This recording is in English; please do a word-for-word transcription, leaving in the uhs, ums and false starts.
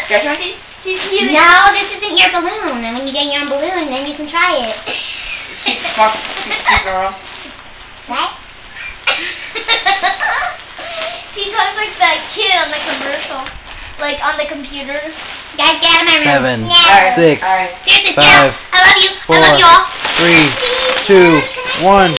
Stretch monkey? No, this isn't your balloon. And when you get your own balloon, then you can try it. Fuck, girl. What? He talks like that kid on the commercial. Like on the computer. Guys, get out of my room. Seven, Yeah. six, All right. Seriously, five, I love you. four, I love you all. three, two, one.